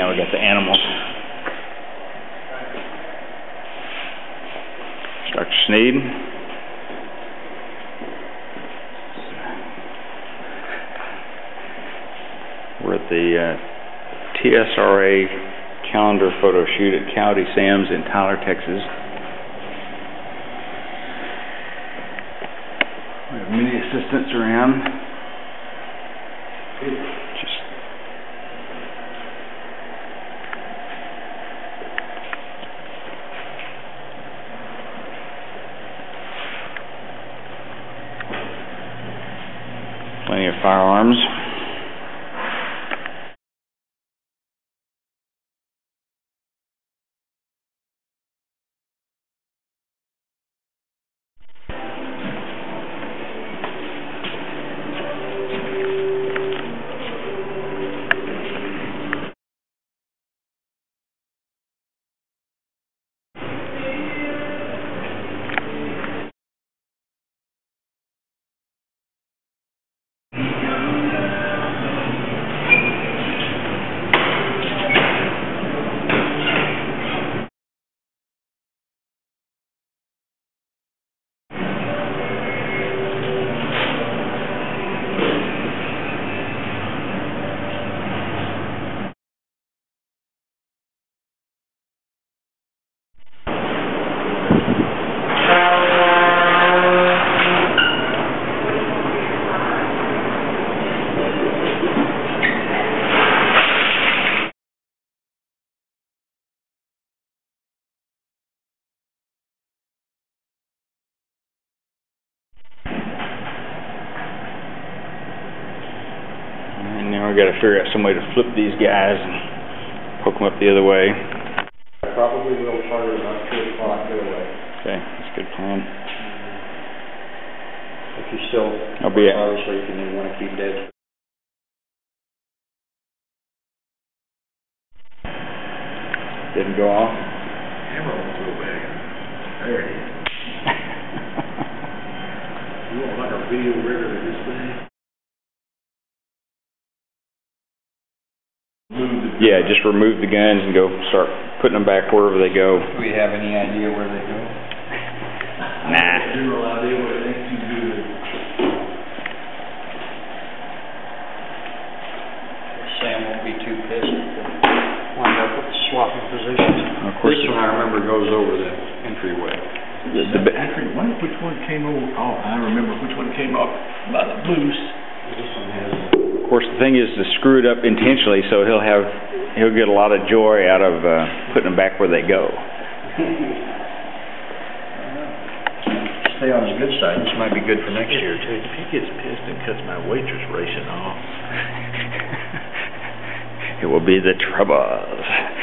now we got the animals. Dr. Sneed. We're at the TSRA calendar photo shoot at Coyote Sam's in Tyler, Texas. We have many assistants around. Plenty of firearms. Now we got to figure out some way to flip these guys and poke them up the other way. Probably will start at about 2 o'clock the other way. Okay, that's a good plan. If you still are asleep and you want to keep dead. Didn't go off? Camera won't go back. There it is. You want like a video rigger of this thing? Yeah, just remove the guns and go start putting them back wherever they go. Do we have any idea where they go? Nah. Zero idea where they think you do. Sam won't be too pissed if they wind up with swapping positions. Of course. This one I remember goes over the entryway. Which one came over? Oh, I remember which one came up by the boost. This one has. Of course, the thing is to screw it up intentionally, so he'll get a lot of joy out of putting them back where they go. Stay on his good side. This might be good for next year too. If he gets pissed and cuts my waitress racing off, It will be the troubles.